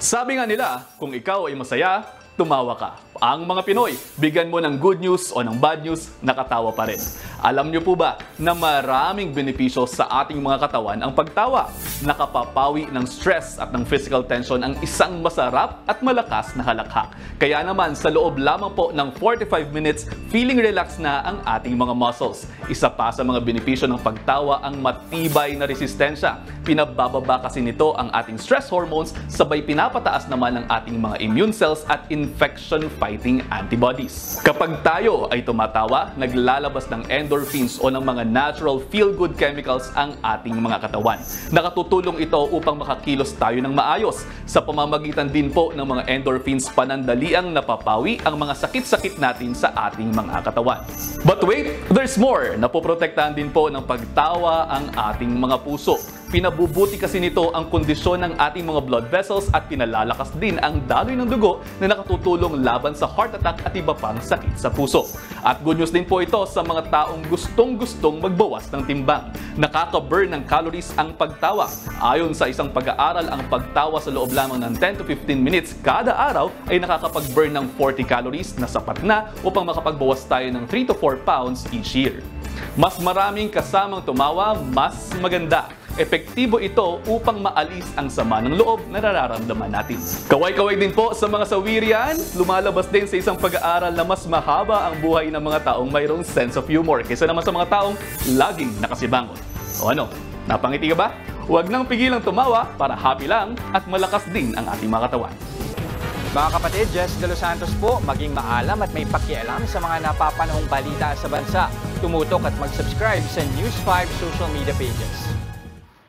Sabi nga nila, kung ikaw ay masaya, tumawa ka. Ang mga Pinoy, bigyan mo ng good news o ng bad news, nakatawa pa rin. Alam niyo po ba na maraming benepisyo sa ating mga katawan ang pagtawa? Nakapapawi ng stress at ng physical tension ang isang masarap at malakas na halakhak. Kaya naman sa loob lamang po ng 45 minutes, feeling relax na ang ating mga muscles. Isa pa sa mga benepisyo ng pagtawa ang matibay na resistensya. Pinabababa kasi nito ang ating stress hormones, sabay pinapataas naman ang ating mga immune cells at infection-fighting antibodies. Kapag tayo ay tumatawa, naglalabas ng endorphins o ng mga natural feel-good chemicals ang ating mga katawan. Nakatutulong ito upang makakilos tayo ng maayos. Sa pamamagitan din po ng mga endorphins, panandaliang napapawi ang mga sakit-sakit natin sa ating mga katawan. But wait, there's more! Napoprotektahan din po ng pagtawa ang ating mga puso. Pinabubuti kasi nito ang kondisyon ng ating mga blood vessels at pinalalakas din ang daloy ng dugo na nakatutulong laban sa heart attack at iba pang sakit sa puso. At good news din po ito sa mga taong gustong-gustong magbawas ng timbang. Nakaka-burn ng calories ang pagtawa. Ayon sa isang pag-aaral, ang pagtawa sa loob lamang ng 10 to 15 minutes kada araw ay nakakapag-burn ng 40 calories na sapat na upang makapagbawas tayo ng 3 to 4 pounds each year. Mas maraming kasamang tumawa, mas maganda. Epektibo ito upang maalis ang sama ng loob na nararamdaman natin. Kaway-kaway din po sa mga sawirian, lumalabas din sa isang pag-aaral na mas mahaba ang buhay ng mga taong mayroong sense of humor kaysa naman sa mga taong laging nakasibangon. O ano, napangiti ka ba? Huwag nang pigilang tumawa para happy lang at malakas din ang ating mga katawan. Mga kapatid, Jess De Los Santos po, maging maalam at may pakialam sa mga napapanahong balita sa bansa. Tumutok at mag-subscribe sa News 5 social media pages.